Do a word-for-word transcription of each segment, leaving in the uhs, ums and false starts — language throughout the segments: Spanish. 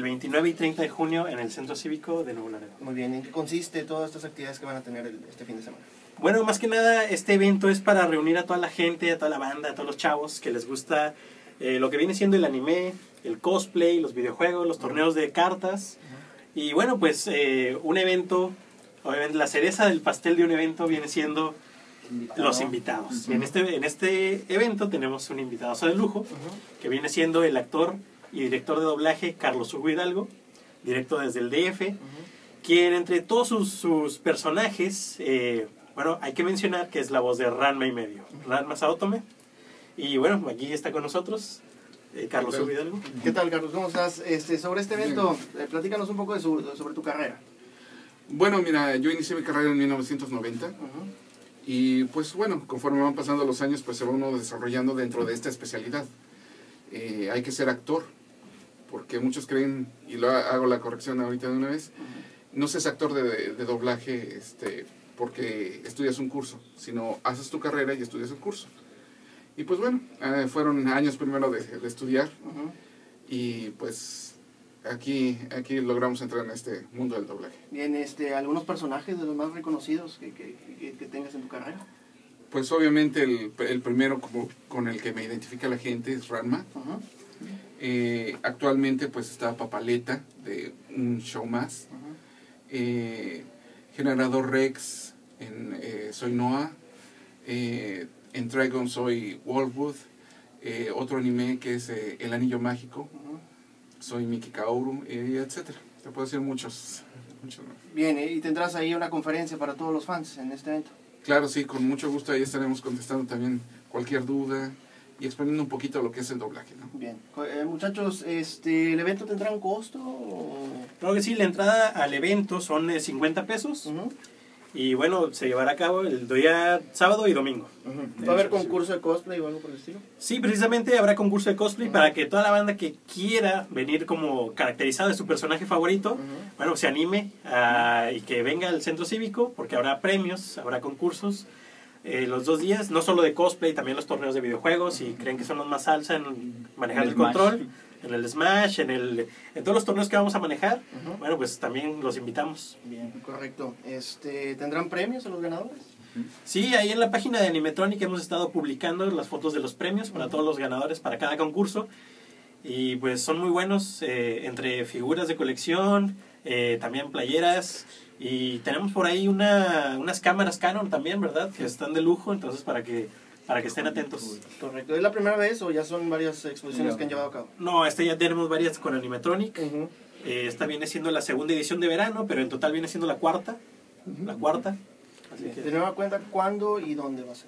el veintinueve y treinta de junio en el Centro Cívico de Nuevo Laredo. Muy bien, ¿en qué consiste todas estas actividades que van a tener el, este fin de semana? Bueno, más que nada, este evento es para reunir a toda la gente, a toda la banda, a todos los chavos que les gusta eh, lo que viene siendo el anime, el cosplay, los videojuegos, los torneos de cartas. Uh-huh. Y bueno, pues eh, un evento, obviamente la cereza del pastel de un evento viene siendo Invitado. los invitados. Uh-huh. En este, en este evento tenemos un invitado de lujo, uh-huh. que viene siendo el actor y director de doblaje Carlos Hugo Hidalgo, directo desde el D F, uh-huh. quien entre todos sus, sus personajes... Eh, Bueno, hay que mencionar que es la voz de Ranma y medio, Ranma Saotome. Y bueno, aquí está con nosotros eh, Carlos Hugo Hidalgo. ¿Qué tal, Carlos? ¿Cómo estás? Este, sobre este evento, eh, platícanos un poco de su, sobre tu carrera. Bueno, mira, yo inicié mi carrera en mil novecientos noventa. Uh-huh. Y pues bueno, conforme van pasando los años, pues se va uno desarrollando dentro de esta especialidad. Eh, hay que ser actor, porque muchos creen, y lo hago la corrección ahorita de una vez, uh-huh. no seas actor de, de, de doblaje, este... porque estudias un curso, sino haces tu carrera y estudias el curso. Y pues bueno, eh, fueron años primero de, de estudiar, uh-huh. y pues aquí, aquí logramos entrar en este mundo del doblaje. Bien, este, ¿algunos personajes de los más reconocidos que, que, que, que tengas en tu carrera? Pues obviamente el, el primero como con el que me identifica la gente es Ranma. Uh-huh. eh, actualmente pues está Papaleta de Un Show Más. Uh-huh. eh, Generador Rex, en eh, soy Noah, eh, en Dragon soy Wolfwood, eh, otro anime que es eh, El Anillo Mágico, uh-huh. soy Miki Kaoru, eh, etcétera. Te puedo decir muchos, muchos. Bien, ¿y tendrás ahí una conferencia para todos los fans en este evento? Claro, sí, con mucho gusto ahí estaremos contestando también cualquier duda y exponiendo un poquito lo que es el doblaje, ¿no? Bien, eh, muchachos, este, ¿el evento tendrá un costo? O... Claro que sí, la entrada al evento son eh, cincuenta pesos. Uh-huh. Y bueno, se llevará a cabo el día sábado y domingo. Uh-huh. ¿Va a haber concurso de cosplay o algo por el estilo? Sí, precisamente habrá concurso de cosplay, uh-huh. para que toda la banda que quiera venir como caracterizado de su personaje favorito, uh-huh. bueno, se anime a, y que venga al centro cívico, porque habrá premios, habrá concursos eh, los dos días, no solo de cosplay, también los torneos de videojuegos, si creen que son los más salsa en manejar el, el control, en el Smash, en el en todos los torneos que vamos a manejar, uh-huh. bueno, pues también los invitamos. Bien, correcto. Este, ¿tendrán premios a los ganadores? Sí, ahí en la página de Animetronic hemos estado publicando las fotos de los premios para uh-huh. todos los ganadores, para cada concurso, y pues son muy buenos, eh, entre figuras de colección, eh, también playeras, y tenemos por ahí una, unas cámaras Canon también, ¿verdad? Que están de lujo, entonces para que para que estén atentos. Correcto. ¿Es la primera vez o ya son varias exposiciones no. que han llevado a cabo? No, este ya tenemos varias con Animetronic. Uh-huh. eh, esta viene siendo la segunda edición de verano, pero en total viene siendo la cuarta. Uh-huh. La cuarta. Así que... ¿De nueva cuenta cuándo y dónde va a ser?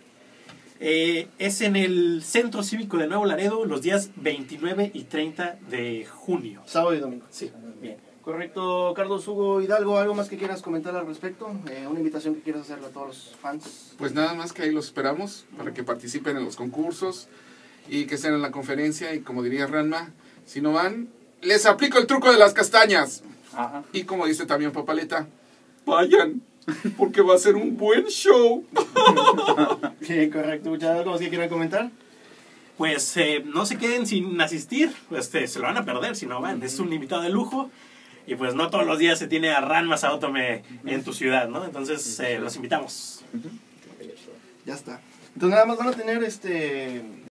Eh, es en el Centro Cívico de Nuevo Laredo los días veintinueve y treinta de junio. Sábado y domingo. Sí. Bien. Correcto, Carlos Hugo Hidalgo, ¿algo más que quieras comentar al respecto? Eh, ¿Una invitación que quieras hacerle a todos los fans? Pues nada más que ahí los esperamos para que participen en los concursos y que estén en la conferencia, y como diría Ranma, si no van, les aplico el truco de las castañas. Ajá. Y como dice también Papaleta, vayan, porque va a ser un buen show. Bien, correcto. ¿Muchas gracias? ¿Qué quieran comentar? Pues eh, no se queden sin asistir, pues este, se lo van a perder si no van. Uh-huh. Es un invitado de lujo. Y pues no todos los días se tiene a Ranma Saotome en tu ciudad, ¿no? Entonces eh, los invitamos. Ya está. Entonces nada más van a tener este